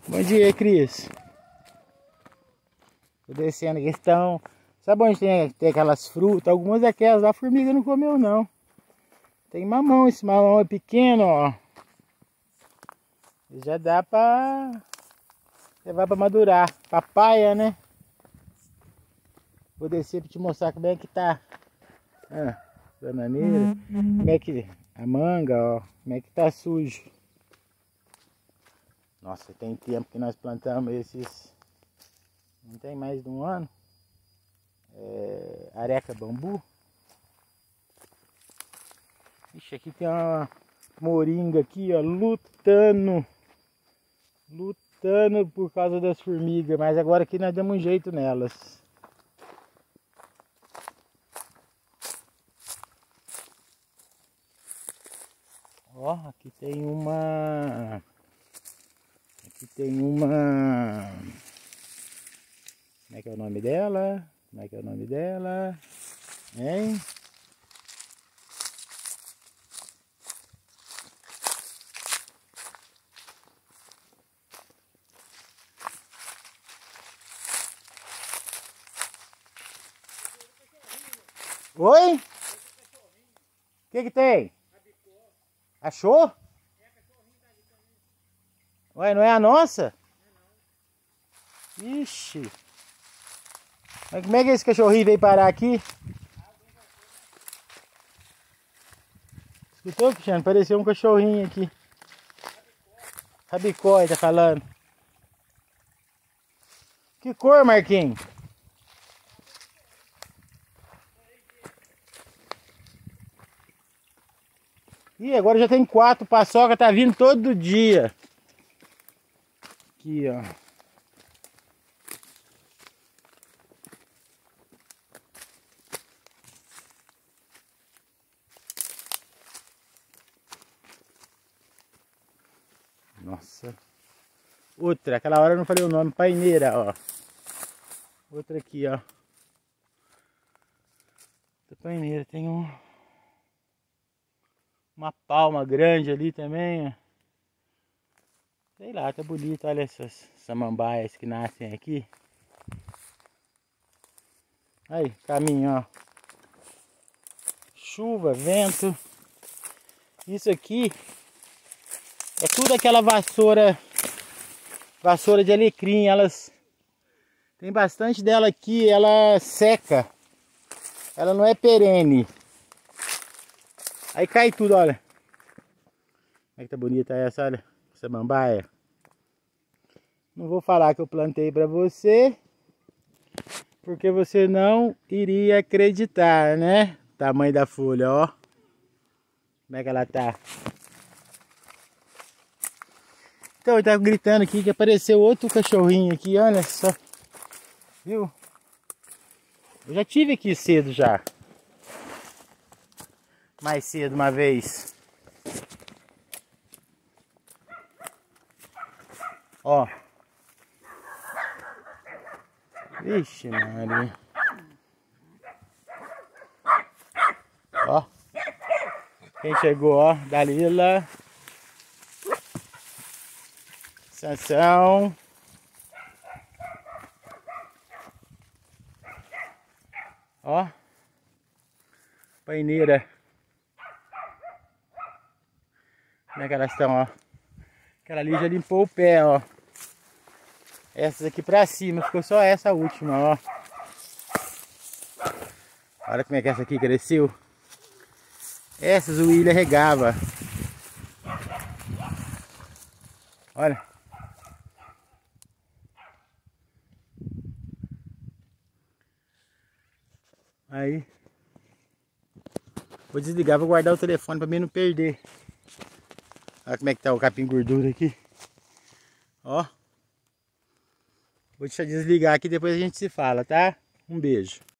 Bom dia, Cris. Tô descendo aqui, estão... Sabe onde tem aquelas frutas? Algumas daquelas a formiga não comeu, não. Tem mamão, esse mamão é pequeno, ó. Já dá pra levar pra madurar. Papaya, né? Vou descer pra te mostrar como é que tá. Bananeira. Como é que... A manga, ó. Como é que tá sujo. Nossa, tem tempo que nós plantamos esses... Não tem mais de um ano. Areca bambu. Ixi, aqui tem uma moringa aqui, ó, lutando por causa das formigas, mas agora aqui nós damos um jeito nelas. Ó, aqui tem uma... Como é que é o nome dela? Hein? Oi? O que tem? Achou? Ué, não é a nossa? Ixi. Mas como é que esse cachorrinho veio parar aqui? Escutou, Cristiano? Pareceu um cachorrinho aqui. Rabicó, ele tá falando. Que cor, Marquinhos? Ih, agora já tem 4. Paçoca tá vindo todo dia. Aqui, ó. Nossa. Outra, aquela hora eu não falei o nome. Paineira, ó. Outra aqui, ó. Outra paineira. Tem uma palma grande ali também, ó. Sei lá, tá bonito. Olha essas samambaias que nascem aqui. Aí, caminho, ó. Chuva, vento. Isso aqui é tudo aquela vassoura de alecrim. Elas tem bastante dela aqui, ela seca. Ela não é perene. Aí cai tudo, olha. Como é que tá bonita essa, olha. Samambaia. Não vou falar que eu plantei pra você, porque você não iria acreditar, né? Tamanho da folha, ó. Como é que ela tá? Então, ele tá gritando aqui que apareceu outro cachorrinho aqui, olha só. Viu? Eu já tive aqui cedo já. Mais cedo uma vez. Ó. Vixe, Maria. Ó. Quem chegou, ó. Dalila. Sansão. Ó. Paineira. Como é que elas estão, ó. Aquela ali já limpou o pé, ó. Essas aqui pra cima, ficou só essa última, ó. Olha como é que essa aqui cresceu. Essas o William regava. Olha. Aí. Vou desligar, vou guardar o telefone pra mim não perder. Olha como é que tá o capim gordura aqui. Ó. Vou deixar desligar aqui, depois a gente se fala, tá? Um beijo.